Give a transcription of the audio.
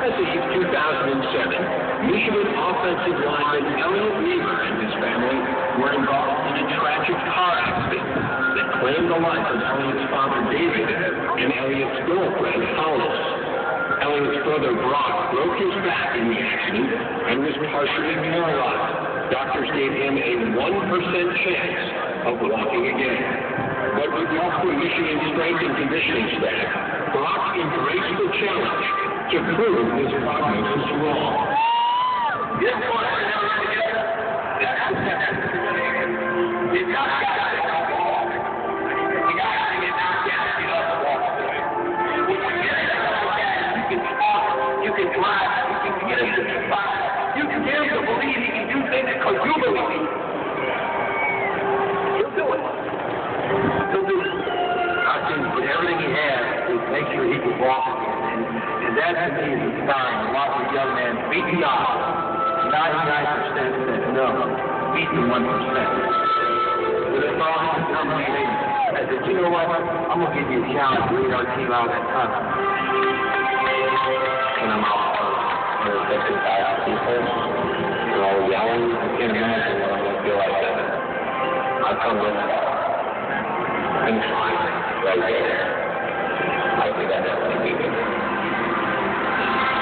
Christmas Eve 2007, Michigan offensive lineman Elliott and his family were involved in a tragic car accident that claimed the life of Elliott's father David and Elliott's girlfriend Hollis. Elliott's brother Brock broke his back in the accident and was partially paralyzed. Doctors gave him a 1% chance of walking again. But with help from Michigan's strength and conditioning staff, Brock embraced the challenge to prove his prognosis wrong. This one is never going to get it. You got to get knocked out to get up and walk. When you get it like that, you can talk, you can drive, you can get into the spot. You can get him to believe he can do things because you believe it. He'll do it. He'll do it. I think with everything he has, to make sure he can walk again. And that to me is inspiring. To watch a young man beat God. 99% said no. Beat the 1%. With a thought and determination, I said, you know what? I'm going to give you a challenge to lead our team out of that tunnel. And I'm out for 55 people. They're all yelling. I can't imagine what I'm going to feel like that. I'll come with it. And fine. Right there. I think that's what we do.